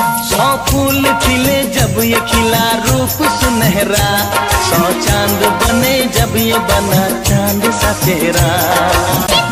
100 फूल खिले जब ये खिला रूप सुनहरा, 100 चांद बने जब ये बना चांद सा चेहरा।